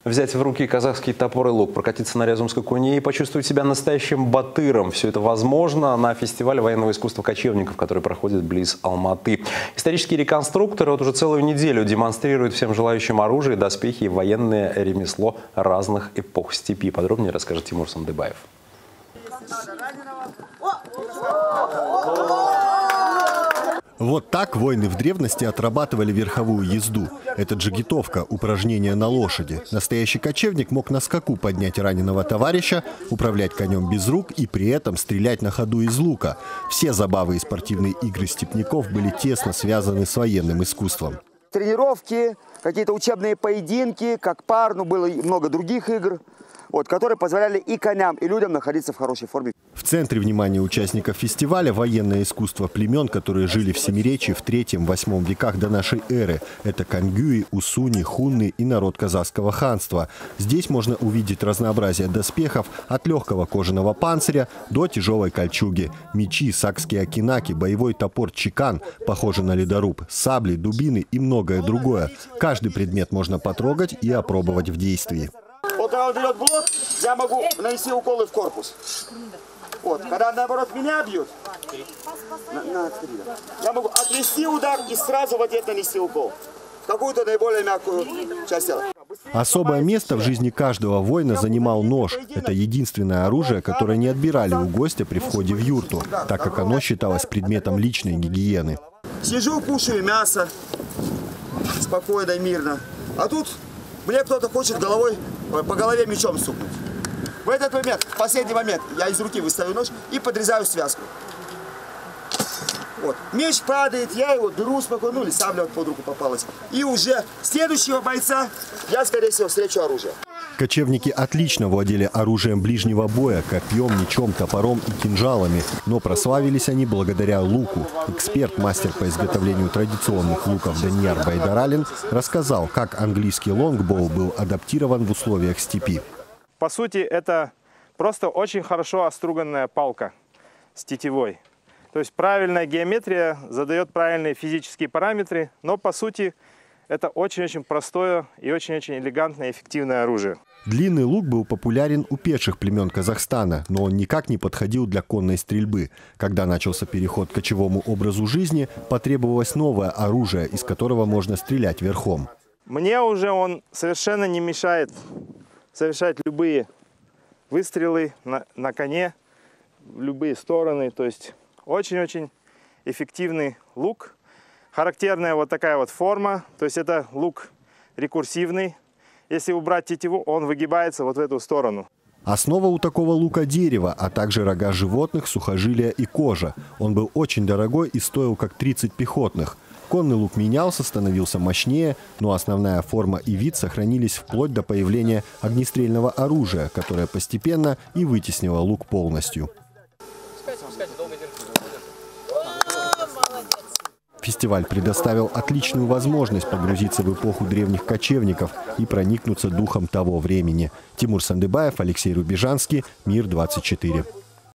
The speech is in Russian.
Взять в руки казахский топор и лук, прокатиться на Рязумской коне и почувствовать себя настоящим батыром. Все это возможно на фестивале военного искусства кочевников, который проходит близ Алматы. Исторические реконструкторы вот уже целую неделю демонстрируют всем желающим оружие, доспехи и военное ремесло разных эпох степи. Подробнее расскажет Тимур Сандыбаев. Вот так воины в древности отрабатывали верховую езду. Это джигитовка, упражнение на лошади. Настоящий кочевник мог на скаку поднять раненого товарища, управлять конем без рук и при этом стрелять на ходу из лука. Все забавы и спортивные игры степняков были тесно связаны с военным искусством. Тренировки, какие-то учебные поединки, как пар, было много других игр, которые позволяли и коням, и людям находиться в хорошей форме. В центре внимания участников фестиваля военное искусство племен, которые жили в Семиречье в 3-8 веках до нашей эры. Это кангюи, усуни, хунны и народ казахского ханства. Здесь можно увидеть разнообразие доспехов от легкого кожаного панциря до тяжелой кольчуги. Мечи, сакские акинаки, боевой топор чикан, похожий на ледоруб, сабли, дубины и многое другое. Каждый предмет можно потрогать и опробовать в действии. Вот когда он берет блок, я могу нанести уколы в корпус. Когда наоборот меня бьют, я могу отвести удар и сразу в ответ нанести укол. В какую-то наиболее мягкую часть тела. Особое место в жизни каждого воина занимал нож. Это единственное оружие, которое не отбирали у гостя при входе в юрту, так как оно считалось предметом личной гигиены. Сижу, кушаю мясо, спокойно и мирно. А тут мне кто-то хочет по голове мечом стукнуть. В этот момент, в последний момент, я из руки выставляю нож и подрезаю связку. Меч падает, я его беру спокойно, или сабля под руку попалась. И уже следующего бойца я, скорее всего, встречу оружие. Кочевники отлично владели оружием ближнего боя, копьем, мечом, топором и кинжалами. Но прославились они благодаря луку. Эксперт-мастер по изготовлению традиционных луков Данияр Байдаралин рассказал, как английский лонгбоу был адаптирован в условиях степи. По сути, это просто очень хорошо оструганная палка с тетивой. То есть правильная геометрия задает правильные физические параметры, но по сути это очень-очень простое и очень-очень элегантное и эффективное оружие. Длинный лук был популярен у пеших племен Казахстана, но он никак не подходил для конной стрельбы. Когда начался переход к кочевому образу жизни, потребовалось новое оружие, из которого можно стрелять верхом. Мне уже он совершенно не мешает совершать любые выстрелы на коне в любые стороны. То есть очень-очень эффективный лук. Характерная вот такая вот форма. То есть это лук рекурсивный. Если убрать тетиву, он выгибается вот в эту сторону. Основа у такого лука – дерево, а также рога животных, сухожилия и кожа. Он был очень дорогой и стоил как 30 пехотных. Конный лук менялся, становился мощнее, но основная форма и вид сохранились вплоть до появления огнестрельного оружия, которое постепенно и вытеснило лук полностью. Фестиваль предоставил отличную возможность погрузиться в эпоху древних кочевников и проникнуться духом того времени. Тимур Сандыбаев, Алексей Рубежанский, Мир 24.